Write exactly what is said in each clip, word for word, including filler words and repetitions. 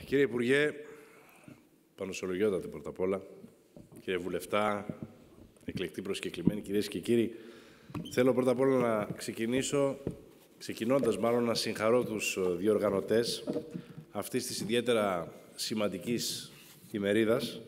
Κύριε Υπουργέ, πανωσολογιότατε πρώτα απ' όλα, κύριε Βουλευτά, εκλεκτοί προσκεκλημένοι, κυρίες και κύριοι, θέλω πρώτα απ' όλα να ξεκινήσω, ξεκινώντας μάλλον να συγχαρώ τους διοργανωτές αυτής της ιδιαίτερα σημαντικής ημερίδας,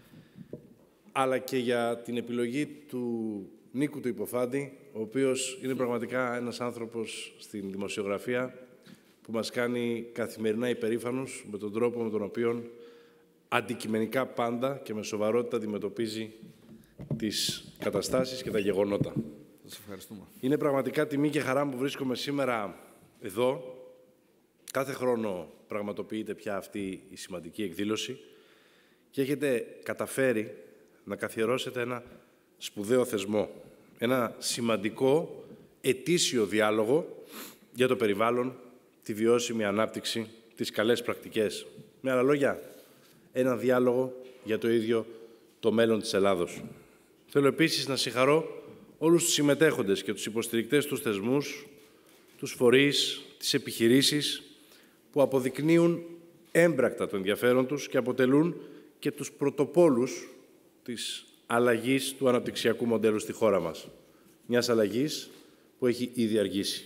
αλλά και για την επιλογή του Νίκου του Υποφάντη, ο οποίος είναι πραγματικά ένας άνθρωπος στην δημοσιογραφία που μας κάνει καθημερινά υπερήφανους με τον τρόπο με τον οποίο αντικειμενικά πάντα και με σοβαρότητα αντιμετωπίζει τις καταστάσεις και τα γεγονότα. Σας ευχαριστούμε. Είναι πραγματικά τιμή και χαρά μου που βρίσκομαι σήμερα εδώ. Κάθε χρόνο πραγματοποιείται πια αυτή η σημαντική εκδήλωση και έχετε καταφέρει να καθιερώσετε ένα σπουδαίο θεσμό, ένα σημαντικό ετήσιο διάλογο για το περιβάλλον, τη βιώσιμη ανάπτυξη, τις καλές πρακτικές. Με άλλα λόγια, ένα διάλογο για το ίδιο το μέλλον της Ελλάδος. Θέλω επίσης να συγχαρώ όλους τους συμμετέχοντες και τους υποστηρικτές τους θεσμούς, τους φορείς, τις επιχειρήσεις που αποδεικνύουν έμπρακτα το ενδιαφέρον τους και αποτελούν και τους πρωτοπόλους της αλλαγής του αναπτυξιακού μοντέλου στη χώρα μας. Μιας αλλαγής που έχει ήδη αργήσει.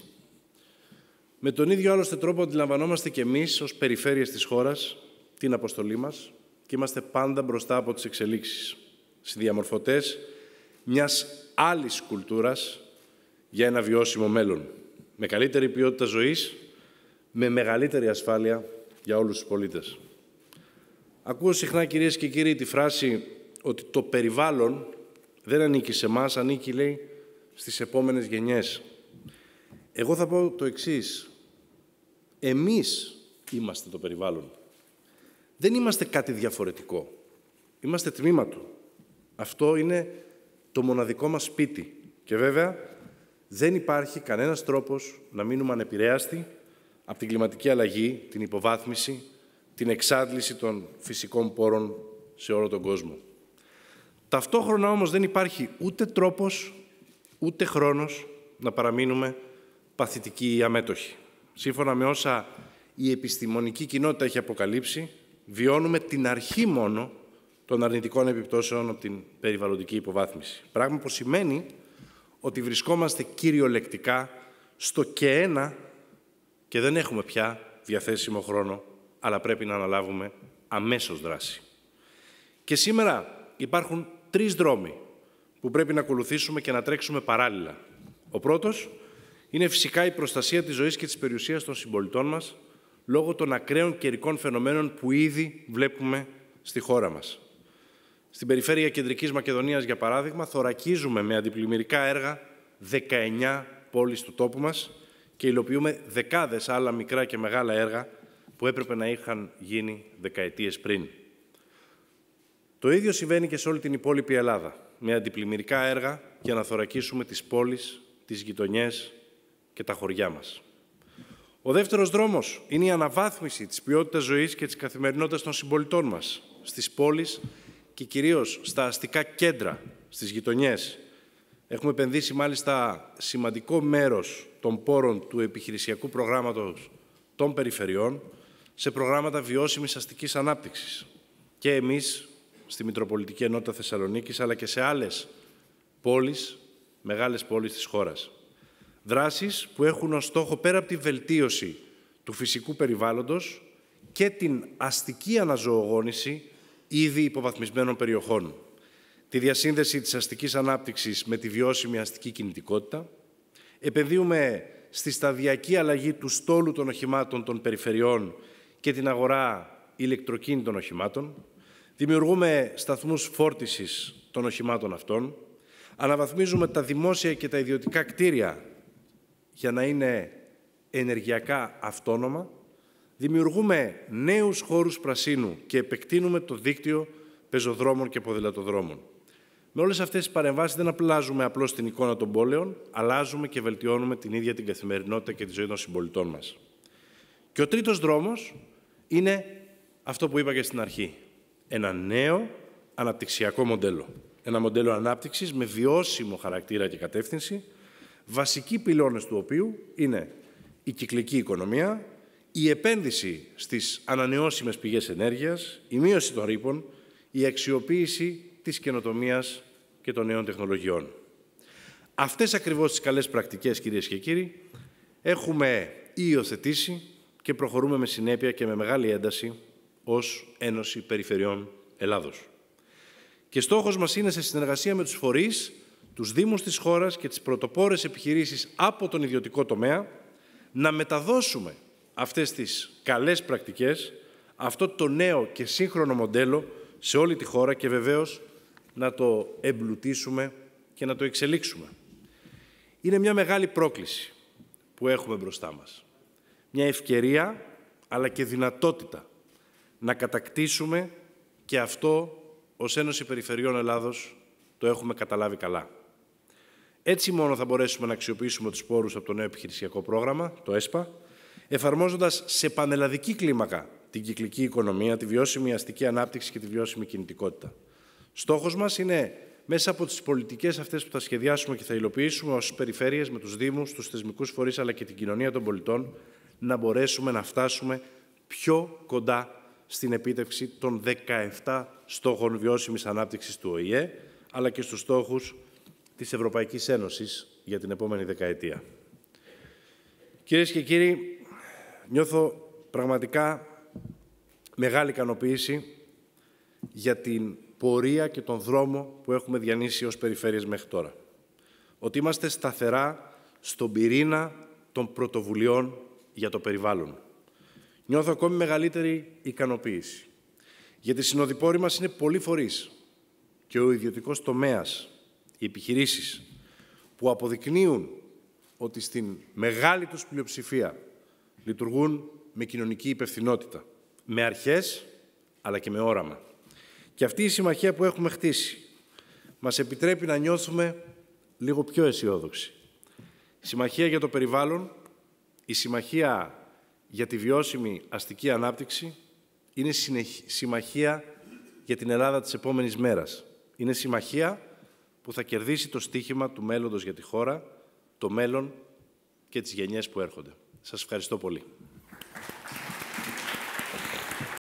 Με τον ίδιο άλλωστε τρόπο αντιλαμβανόμαστε και εμείς ως περιφέρειες της χώρας την αποστολή μας και είμαστε πάντα μπροστά από τις εξελίξεις, συνδιαμορφωτές μιας άλλης κουλτούρας για ένα βιώσιμο μέλλον, με καλύτερη ποιότητα ζωής, με μεγαλύτερη ασφάλεια για όλους τους πολίτες. Ακούω συχνά, κυρίες και κύριοι, τη φράση ότι το περιβάλλον δεν ανήκει σε εμάς, ανήκει, λέει, στις επόμενες γενιές. Εγώ θα πω το εξής. Εμείς είμαστε το περιβάλλον. Δεν είμαστε κάτι διαφορετικό. Είμαστε τμήμα του. Αυτό είναι το μοναδικό μας σπίτι. Και βέβαια δεν υπάρχει κανένας τρόπος να μείνουμε ανεπηρέαστοι από την κλιματική αλλαγή, την υποβάθμιση, την εξάντληση των φυσικών πόρων σε όλο τον κόσμο. Ταυτόχρονα όμως δεν υπάρχει ούτε τρόπος, ούτε χρόνος να παραμείνουμε παθητικοί ή αμέτωχοι. Σύμφωνα με όσα η επιστημονική κοινότητα έχει αποκαλύψει, βιώνουμε την αρχή μόνο των αρνητικών επιπτώσεων από την περιβαλλοντική υποβάθμιση. Πράγμα που σημαίνει ότι βρισκόμαστε κυριολεκτικά στο και ένα και δεν έχουμε πια διαθέσιμο χρόνο, αλλά πρέπει να αναλάβουμε αμέσως δράση. Και σήμερα υπάρχουν τρεις δρόμοι που πρέπει να ακολουθήσουμε και να τρέξουμε παράλληλα. Ο πρώτος είναι φυσικά η προστασία της ζωής και της περιουσίας των συμπολιτών μας, λόγω των ακραίων καιρικών φαινομένων που ήδη βλέπουμε στη χώρα μας. Στην περιφέρεια Κεντρικής Μακεδονίας, για παράδειγμα, θωρακίζουμε με αντιπλημμυρικά έργα δεκαεννιά πόλεις του τόπου μας και υλοποιούμε δεκάδες άλλα μικρά και μεγάλα έργα που έπρεπε να είχαν γίνει δεκαετίες πριν. Το ίδιο συμβαίνει και σε όλη την υπόλοιπη Ελλάδα, με αντιπλημμυρικά έργα για να θωρακίσουμε τις πόλεις, τις γειτονιές και τα χωριά μας. Ο δεύτερος δρόμος είναι η αναβάθμιση της ποιότητας ζωής και της καθημερινότητας των συμπολιτών μας, στις πόλεις και κυρίως στα αστικά κέντρα, στις γειτονιές. Έχουμε επενδύσει μάλιστα σημαντικό μέρος των πόρων του επιχειρησιακού προγράμματος των περιφερειών σε προγράμματα βιώσιμης αστικής ανάπτυξης. Και εμείς, στη Μητροπολιτική Ενότητα Θεσσαλονίκης, αλλά και σε άλλες πόλεις, μεγάλες πόλεις της χώρας. Δράσεις που έχουν ως στόχο, πέρα από τη βελτίωση του φυσικού περιβάλλοντος, και την αστική αναζωογόνηση ήδη υποβαθμισμένων περιοχών. Τη διασύνδεση της αστικής ανάπτυξης με τη βιώσιμη αστική κινητικότητα. Επενδύουμε στη σταδιακή αλλαγή του στόλου των οχημάτων των περιφερειών και την αγορά ηλεκτροκίνητων οχημάτων. Δημιουργούμε σταθμούς φόρτισης των οχημάτων αυτών. Αναβαθμίζουμε τα δημόσια και τα ιδιωτικά κτίρια για να είναι ενεργειακά αυτόνομα. Δημιουργούμε νέους χώρους πρασίνου και επεκτείνουμε το δίκτυο πεζοδρόμων και ποδηλατοδρόμων. Με όλες αυτές τις παρεμβάσεις δεν απλάζουμε απλώς την εικόνα των πόλεων, αλλάζουμε και βελτιώνουμε την ίδια την καθημερινότητα και τη ζωή των συμπολιτών μας. Και ο τρίτος δρόμος είναι αυτό που είπα και στην αρχή. Ένα νέο αναπτυξιακό μοντέλο. Ένα μοντέλο ανάπτυξης με βιώσιμο χαρακτήρα και κατεύθυνση, βασικοί πυλώνες του οποίου είναι η κυκλική οικονομία, η επένδυση στις ανανεώσιμες πηγές ενέργειας, η μείωση των ρήπων, η αξιοποίηση της καινοτομίας και των νέων τεχνολογιών. Αυτές ακριβώς τις καλές πρακτικές, κυρίες και κύριοι, έχουμε υιοθετήσει και προχωρούμε με συνέπεια και με μεγάλη ένταση ως Ένωση Περιφερειών Ελλάδος. Και στόχος μας είναι, σε συνεργασία με τους φορείς, τους δήμους της χώρας και τις πρωτοπόρες επιχειρήσεις από τον ιδιωτικό τομέα, να μεταδώσουμε αυτές τις καλές πρακτικές, αυτό το νέο και σύγχρονο μοντέλο σε όλη τη χώρα και βεβαίως να το εμπλουτίσουμε και να το εξελίξουμε. Είναι μια μεγάλη πρόκληση που έχουμε μπροστά μας. Μια ευκαιρία, αλλά και δυνατότητα να κατακτήσουμε και αυτό ως Ένωση Περιφερειών Ελλάδος το έχουμε καταλάβει καλά. Έτσι μόνο θα μπορέσουμε να αξιοποιήσουμε τους πόρους από το νέο επιχειρησιακό πρόγραμμα, το ΕΣΠΑ, εφαρμόζοντας σε πανελλαδική κλίμακα την κυκλική οικονομία, τη βιώσιμη αστική ανάπτυξη και τη βιώσιμη κινητικότητα. Στόχος μας είναι, μέσα από τις πολιτικές αυτές που θα σχεδιάσουμε και θα υλοποιήσουμε ως περιφέρειες, με τους δήμους, τους θεσμικούς φορείς αλλά και την κοινωνία των πολιτών, να μπορέσουμε να φτάσουμε πιο κοντά στην επίτευξη των δεκαεπτά στόχων βιώσιμης ανάπτυξης του Ο Η Ε, αλλά και στους στόχους της Ευρωπαϊκής Ένωσης για την επόμενη δεκαετία. Κυρίες και κύριοι, νιώθω πραγματικά μεγάλη ικανοποίηση για την πορεία και τον δρόμο που έχουμε διανύσει ως περιφέρειες μέχρι τώρα. Ότι είμαστε σταθερά στον πυρήνα των πρωτοβουλειών για το περιβάλλον. Νιώθω ακόμη μεγαλύτερη ικανοποίηση. Γιατί οι συνοδοιπόροι μας είναι πολλοί φορείς και ο ιδιωτικός τομέας, οι επιχειρήσεις, που αποδεικνύουν ότι στην μεγάλη τους πλειοψηφία λειτουργούν με κοινωνική υπευθυνότητα, με αρχές αλλά και με όραμα. Και αυτή η συμμαχία που έχουμε χτίσει μας επιτρέπει να νιώθουμε λίγο πιο αισιόδοξοι. Η συμμαχία για το περιβάλλον, η συμμαχία για τη βιώσιμη αστική ανάπτυξη είναι συμμαχία για την Ελλάδα της επόμενης μέρας. Είναι συμμαχία που θα κερδίσει το στίχημα του μέλλοντος για τη χώρα, το μέλλον και τις γενιές που έρχονται. Σας ευχαριστώ πολύ.